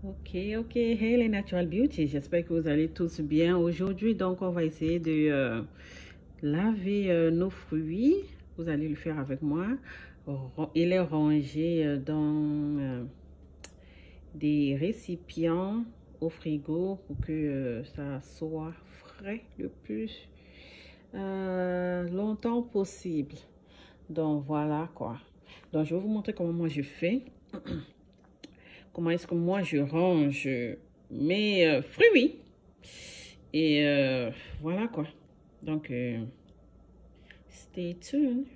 Ok, hey les Natural Beauty, j'espère que vous allez tous bien. Aujourd'hui, donc, on va essayer de laver nos fruits. Vous allez le faire avec moi et les ranger dans des récipients au frigo pour que ça soit frais le plus longtemps possible. Donc, voilà quoi. Donc, je vais vous montrer comment moi je fais. Comment est-ce que moi je range mes fruits. Et voilà quoi. Donc, stay tuned.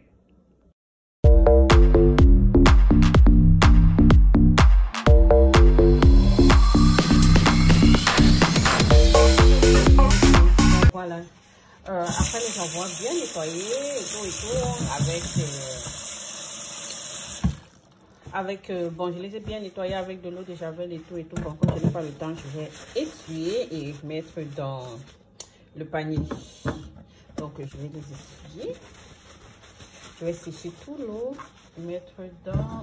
Voilà. Après les avoir bien nettoyés et tout, bon, je les ai bien nettoyés avec de l'eau de javel et tout. Bon, comme je n'ai pas le temps, je vais essuyer et mettre dans le panier. Donc, je vais les essuyer. Je vais sécher tout l'eau, mettre dans,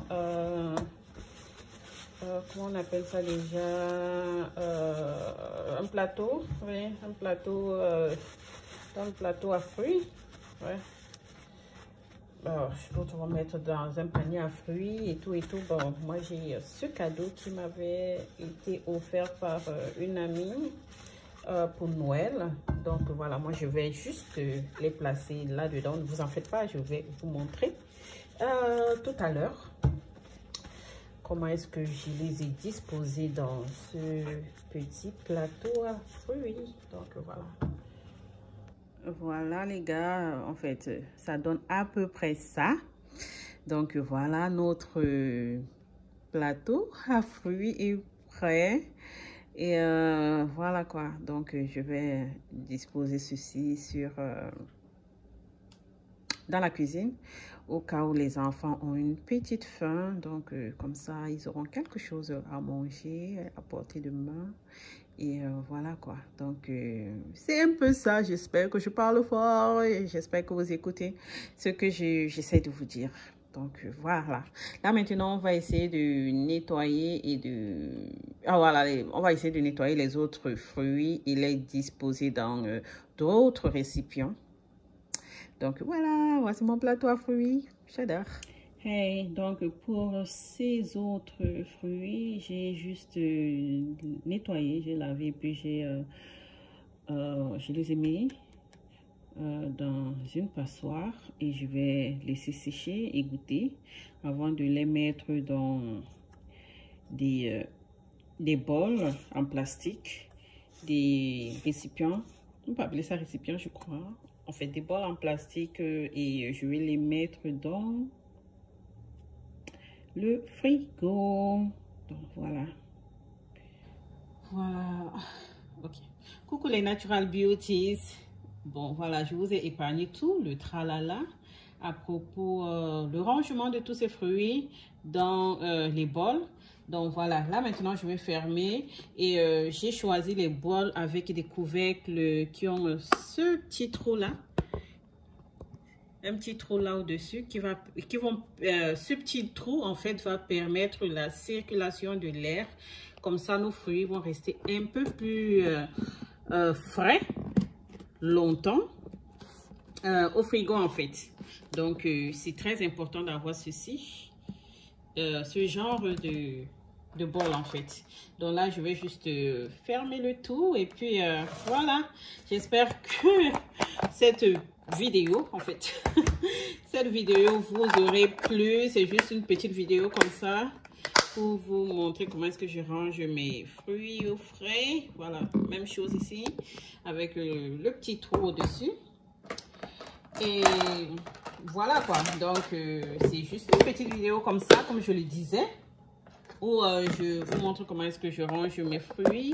comment on appelle ça déjà, un plateau, oui, un plateau, dans le plateau à fruits, ouais. L'autre, on va mettre dans un panier à fruits et tout. Bon, moi, j'ai ce cadeau qui m'avait été offert par une amie pour Noël. Donc, voilà, moi, je vais juste les placer là-dedans. Ne vous en faites pas, je vais vous montrer tout à l'heure comment est-ce que je les ai disposés dans ce petit plateau à fruits. Donc, voilà. Voilà les gars, en fait, ça donne à peu près ça. Donc voilà, notre plateau à fruits est prêt. Et voilà quoi. Donc je vais disposer ceci sur dans la cuisine au cas où les enfants ont une petite faim. Donc comme ça, ils auront quelque chose à manger à portée de main. Et voilà quoi. Donc, c'est un peu ça. J'espère que je parle fort et j'espère que vous écoutez ce que j'essaie de vous dire. Donc, voilà. Là, maintenant, on va essayer de nettoyer et de... Ah, voilà. On va essayer de nettoyer les autres fruits et les disposer dans d'autres récipients. Donc, voilà. Voici mon plateau à fruits. J'adore. Hey, donc pour ces autres fruits, j'ai juste nettoyé, j'ai lavé, puis je les ai mis dans une passoire et je vais laisser sécher, égoutter avant de les mettre dans des bols en plastique, des récipients, on peut appeler ça récipient je crois, en fait des bols en plastique et je vais les mettre dans le frigo. Donc voilà. Ok, coucou les Natural Beauties. Bon voilà, je vous ai épargné tout le tralala à propos le rangement de tous ces fruits dans les bols. Donc voilà, là maintenant je vais fermer et j'ai choisi les bols avec des couvercles qui ont ce petit trou là, un petit trou là au-dessus ce petit trou en fait va permettre la circulation de l'air. Comme ça, nos fruits vont rester un peu plus frais longtemps au frigo en fait. Donc, c'est très important d'avoir ceci, ce genre de bol en fait. Donc là, je vais juste fermer le tout et puis voilà. J'espère que cette vidéo en fait cette vidéo vous aurait plu. C'est juste une petite vidéo comme ça pour vous montrer comment est-ce que je range mes fruits au frais. Voilà, même chose ici avec le petit trou au dessus et voilà quoi. Donc c'est juste une petite vidéo comme ça, comme je le disais, où je vous montre comment est-ce que je range mes fruits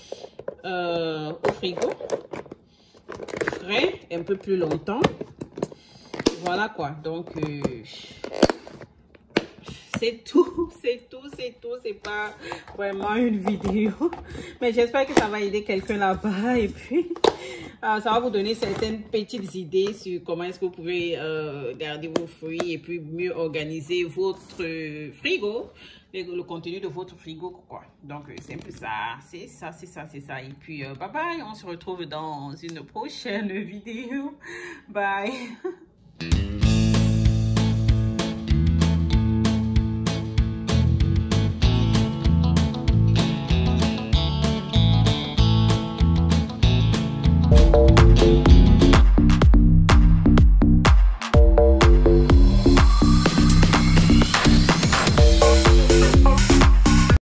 au frigo frais un peu plus longtemps. Voilà quoi. Donc c'est tout, c'est pas vraiment une vidéo, mais j'espère que ça va aider quelqu'un là-bas et puis ça va vous donner certaines petites idées sur comment est-ce que vous pouvez garder vos fruits et puis mieux organiser votre frigo. le contenu de votre frigo, quoi. Donc, c'est un peu ça. C'est ça, c'est ça, c'est ça. Et puis, bye bye. On se retrouve dans une prochaine vidéo. Bye.